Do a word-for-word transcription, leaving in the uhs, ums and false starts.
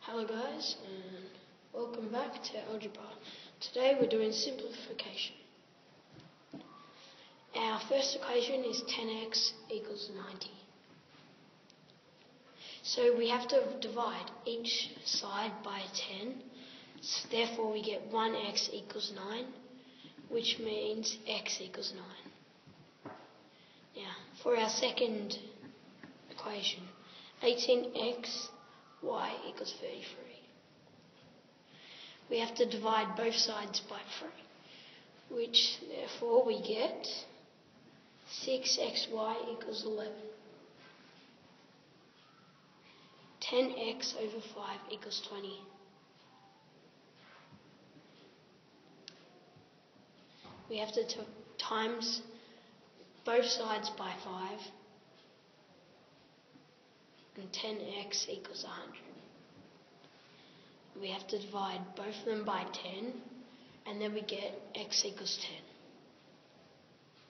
Hello guys, and welcome back to Algebra. Today we're doing simplification. Our first equation is ten x equals ninety. So we have to divide each side by ten, so therefore we get one x equals nine, which means x equals nine. Now, for our second equation, eighteen x y equals thirty-three. We have to divide both sides by three, which therefore we get six x y equals eleven. ten x over five equals twenty. We have to t- times both sides by five, and ten x equals one hundred. We have to divide both of them by ten, and then we get x equals ten.